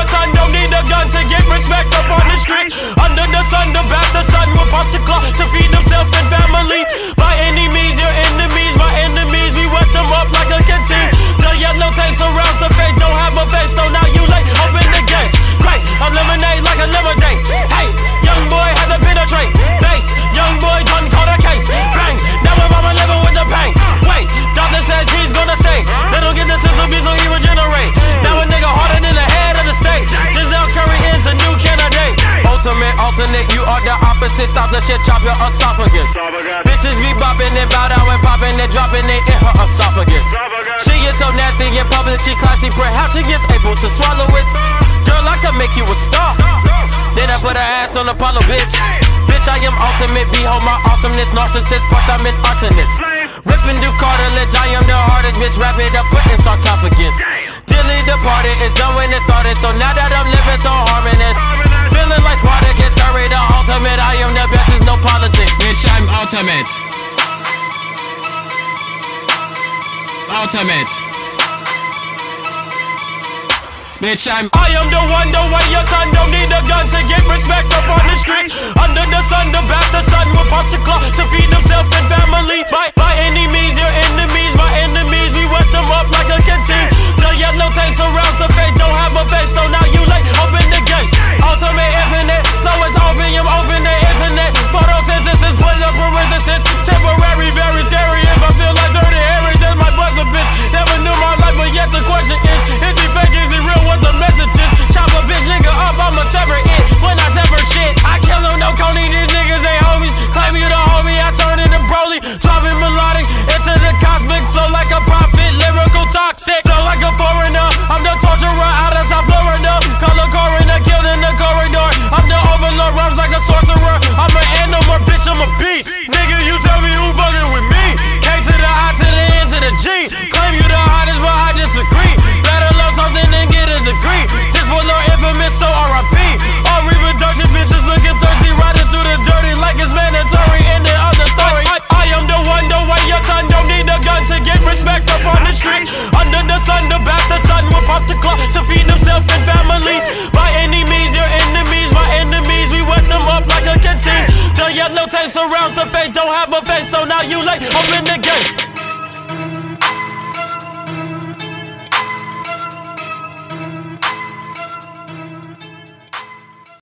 son don't need a gun to get respect up on the street. Under the sun, the bastard son will pop the clock to feed himself and family. By any means, your enemies, my enemies, we wet them up like a canteen. The yellow tape surrounds the face, don't have a face, so now you late, open the gates. Great, eliminate like a lemonade. Hey, young boy had to penetrate. Face, young boy done caught a case. Bang, now my mama living with the pain. Wait, doctor says he's gonna stay. They don't get the sense of me, so he regenerate. Now a nigga harder than the head of the state. Giselle Curry is the new candidate. Ultimate, alternate, you are the opposite. Stop the shit, chop your esophagus. Bitches be bopping and bow down and popping and dropping it in her esophagus. She is so nasty in public, she classy, perhaps she gets able to swallow it. Girl, I can make you a star. Then I put her ass on Apollo, bitch. Bitch, I am ultimate, behold my awesomeness. Narcissist, part-time an arsonist. Ripping through cartilage, I am the hardest, bitch. Wrap it up, put in sarcophagus. Dilly departed, it's done when it started. So now that I'm living so harmonious, feeling like Spartacus, Curry the ultimate. I am the best, there's no politics. Bitch, I'm ultimate. Ultimate. Bitch, I am the one, the way your son don't need a gun to get respect up on the street. Under the sun, the bastard son will pop the clock to feed himself and family. By any means, your enemies, my enemies, we wet them up like a canteen. The yellow tape surrounds the face, don't have a face, so now you late, open the gates. Ultimate infinite, flow is opium, open the internet. Photosynthesis, put up parenthesis. Temporary, very scary. If I feel like dirty Harry, just my buzzer, bitch. Never knew my life, but yet the question is he fake, is he real? What the message is? Chop a bitch nigga up, I'ma sever it. When I sever shit, I kill him, no Coney. These niggas ain't homies. Claim you the homie, I turn into Broly. Dropping melodic into the cosmic flow like a prophet. Lyrical toxic, flow like a foreigner. I'm the torturer out of South Florida. Color coroner, killed in the corridor. I'm the overlord, rhymes like a sorcerer. I'm an animal, bitch, I'm a beast. Nigga, you tell me who fucking with me. K to the I to the N to the G. Claim you the hottest, but I disagree. Better love something than get a degree. This was Lord infamous, so R.I.P. All reproduction bitches looking thirsty, riding through the dirty like it's mandatory. In the other story, I am the one, the way your son don't need a gun to get respect up on the street. Under the sun, the bastard son will pop the clock to feed himself and family. By any means, your enemies, my enemies, we wet them up like a canteen. The yellow tape surrounds the face, don't have a face, so now you late, open